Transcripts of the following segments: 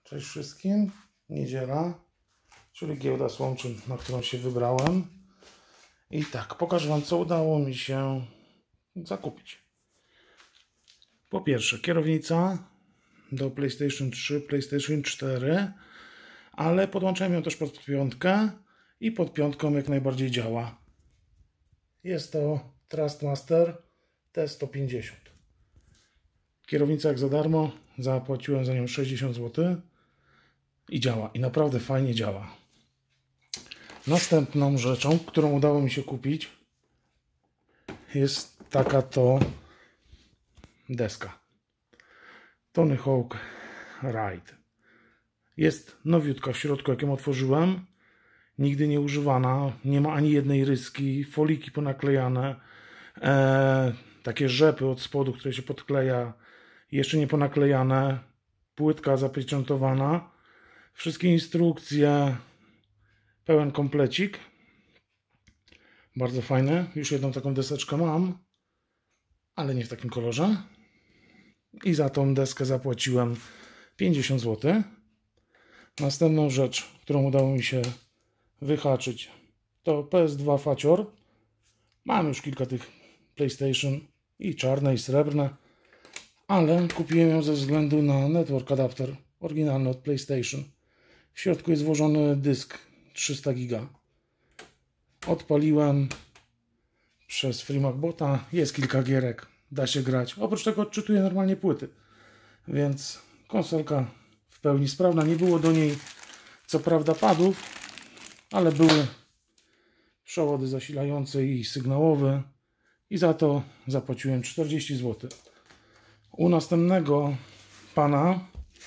Cześć wszystkim, niedziela, czyli giełda Słomczyn, na którą się wybrałem. I tak, pokażę Wam, co udało mi się zakupić. Po pierwsze, kierownica do PlayStation 3, PlayStation 4, ale podłączałem ją też pod piątkę i pod piątką jak najbardziej działa. Jest to Trustmaster T150. Kierownica jak za darmo, zapłaciłem za nią 60 zł. I działa. I naprawdę fajnie działa. Następną rzeczą, którą udało mi się kupić, jest taka to deska. Tony Hawk Ride. Jest nowiutka w środku, jak ją otworzyłem. Nigdy nie używana. Nie ma ani jednej ryski. Foliki ponaklejane. Takie rzepy od spodu, które się podkleja. Jeszcze nie ponaklejane. Płytka zapieczętowana. Wszystkie instrukcje, pełen komplecik. Bardzo fajne. Już jedną taką deseczkę mam, ale nie w takim kolorze. I za tą deskę zapłaciłem 50 zł. Następną rzecz, którą udało mi się wyhaczyć, to PS2 Facior. Mam już kilka tych PlayStation, i czarne, i srebrne, ale kupiłem ją ze względu na network adapter oryginalny od PlayStation. W środku jest włożony dysk 300 GB. Odpaliłem przez FreeMacBota. Jest kilka gierek. Da się grać. Oprócz tego odczytuję normalnie płyty. Więc konsolka w pełni sprawna. Nie było do niej co prawda padów, ale były przewody zasilające i sygnałowe. I za to zapłaciłem 40 zł. U następnego pana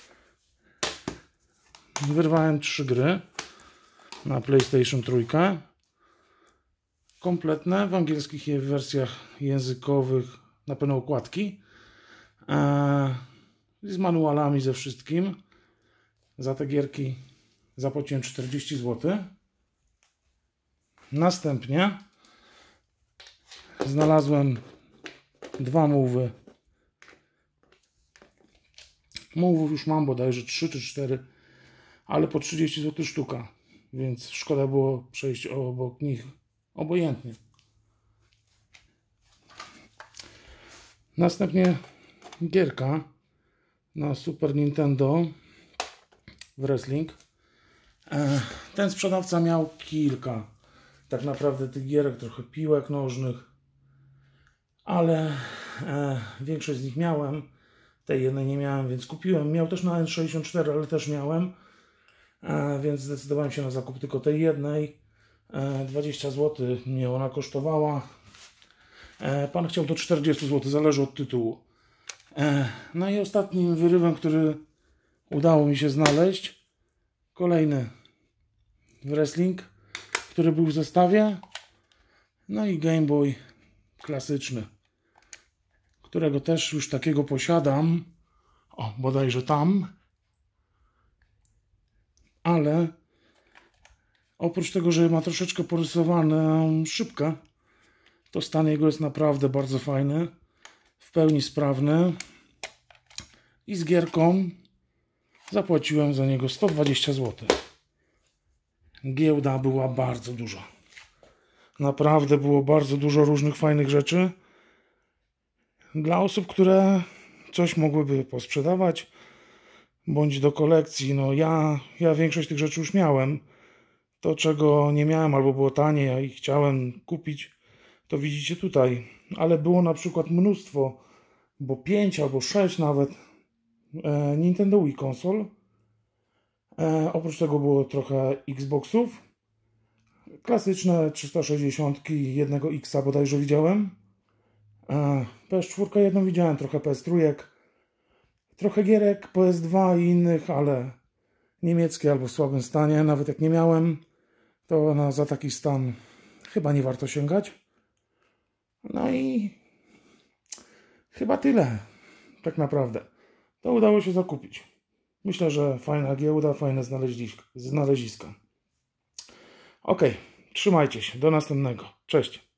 wyrwałem 3 gry na PlayStation 3. Kompletne, w angielskich wersjach językowych, na pewno okładki. Z manualami, ze wszystkim. Za te gierki zapłaciłem 40 zł. Następnie znalazłem 2 move'y. Move'ów już mam bodajże 3 czy 4. Ale po 30 zł sztuka, więc szkoda było przejść obok nich obojętnie. Następnie gierka na Super Nintendo w wrestling. Ten sprzedawca miał kilka tak naprawdę tych gierek, trochę piłek nożnych, ale większość z nich miałem. Tej jednej nie miałem, więc kupiłem. Miał też na N64, ale też miałem. Więc zdecydowałem się na zakup tylko tej jednej. 20 zł mnie ona kosztowała. Pan chciał do 40 zł, zależy od tytułu. No i ostatnim wyrywem, który udało mi się znaleźć, kolejny wrestling, który był w zestawie. No i Game Boy klasyczny, którego też już takiego posiadam. O, bodajże tam. Ale oprócz tego, że ma troszeczkę porysowaną szybkę, to stan jego jest naprawdę bardzo fajny, w pełni sprawny. I z gierką zapłaciłem za niego 120 zł. Giełda była bardzo duża. Naprawdę było bardzo dużo różnych fajnych rzeczy. Dla osób, które coś mogłyby posprzedawać, bądź do kolekcji. No ja większość tych rzeczy już miałem. To, czego nie miałem albo było tanie, a i chciałem kupić, to widzicie tutaj. Ale było na przykład mnóstwo, bo 5 albo 6 nawet Nintendo Wii konsol. Oprócz tego było trochę Xboxów. Klasyczne 360 i jednego Xa bodajże widziałem. PS4 jedną widziałem, trochę PS3. Trochę gierek PS2 i innych, ale niemieckie albo w słabym stanie. Nawet jak nie miałem, to za taki stan chyba nie warto sięgać. No i chyba tyle. Tak naprawdę. To udało się zakupić. Myślę, że fajna giełda, fajne znaleziska. Ok, trzymajcie się. Do następnego. Cześć.